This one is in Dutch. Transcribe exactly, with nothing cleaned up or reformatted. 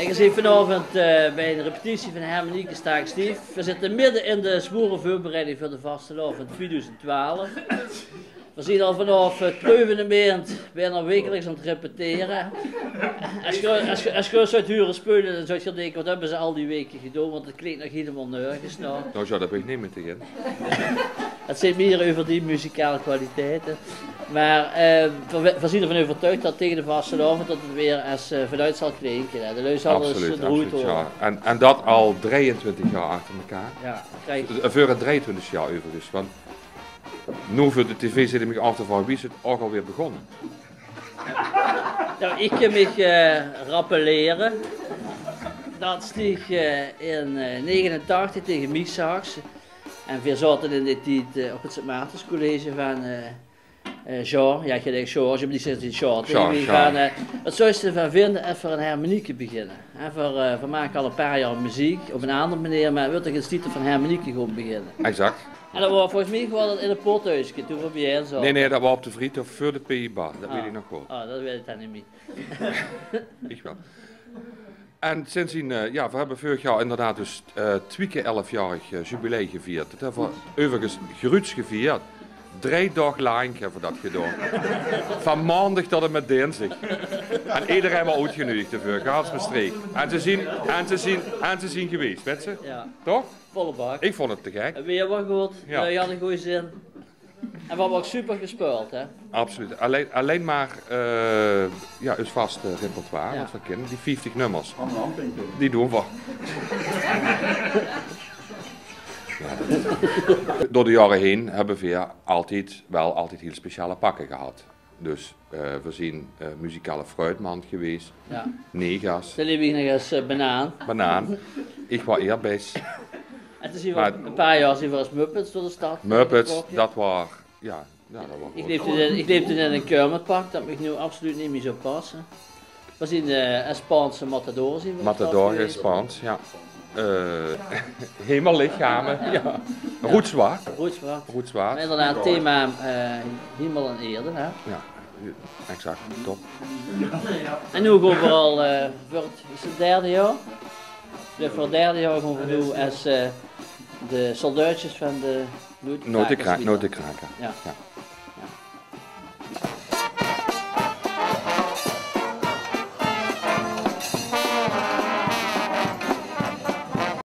je ziet vanavond uh, bij een repetitie van Hermanieke Staak Stief. We zitten midden in de zwoere voorbereiding voor de vastelavond tweeduizend twaalf. We zien al vanaf het tweede maand bijna wekelijks aan het repeteren. Als je, als je, als je zou huren spelen, dan zou je denken, wat hebben ze al die weken gedaan, want het klinkt nog helemaal nergens. Nou, nou ja, dat ben ik niet meer tegen. Het zijn meer over die muzikale kwaliteiten. Maar uh, we, we zijn ervan overtuigd dat tegen de vastelavond dat het weer eens uh, vanuit zal klinken. De luis alles absoluut, de absoluut, ja. En, en dat al drieëntwintig jaar achter elkaar. Ja, krijg... Voor het drieëntwintig jaar overigens. Want nu voor de tv zit ik me af te vragen, wie is het ook alweer begonnen? Nou, ik kan me uh, rappelleren. Dat stieg uh, in uh, negenentachtig tegen Mieshaaks. En we zaten in die tijd uh, op het Sint Maartens College van uh, uh, Jean. Ja, je denkt Jean, als je me niet zegt in Jean. Jean, we Jean. gaan, uh, wat zou je ervan vinden en voor een harmonieke beginnen? En voor, uh, we maken al een paar jaar muziek op een andere manier, maar wil ik een stitel van harmonieke gewoon beginnen? Exact. En dat was volgens mij gewoon in een pothuisje toen we bij hen zaten. Nee, nee, dat was op de Vriet of voor de P I bar. Dat ah. weet ik nog goed. Ah, dat weet ik dan niet meer. Ik wel. En sindsdien, uh, ja, we hebben vorig jaar inderdaad dus uh, twee keer elfjarig uh, jubileum gevierd. Dat hebben we overigens groots gevierd. Drie dagen lang hebben we dat gedaan. Van maandag tot en met dinsdag. En iedereen was uitgenodigd ervoor, gans bestreek. En te zien, en te zien, en te zien geweest, weet je? Ja. Toch? Volle bak. Ik vond het te gek. Weer wat goed, ja. Je had een goede zin. En we hebben ook super gespeeld, hè? Absoluut. Alleen, alleen maar uh, ja, het vaste repertoire, ja. wat we kennen, die vijftig nummers. Die doen we. Ja. Door de jaren heen hebben we altijd wel altijd heel speciale pakken gehad. Dus uh, we zijn uh, muzikale fruitmand geweest, ja. Negas. Dan liep ik nog eens uh, banaan. Banaan. Ik was eerbijs. En toen zien we maar, een paar jaar zien we als Muppets door de stad. Muppets, dat was, ja, ja, dat was ik leefde, in, ik leefde in een Kermitpark, dat me nu absoluut niet meer zou passen. We zien de uh, Spaanse Matador zien we. Matador in Spaans, ja. Uh, helemaal lichamen, ja. Roetzwaard. Roetzwaard. Roetzwaard. Maar inderdaad, het thema uh, hemel en erde, hè? Ja, exact, top. En nu gaan we al, uh, voor het, is het derde jaar? Dus voor het derde jaar gaan we doen als uh, de soldaatjes van de Notenkraker. Ja. Ja.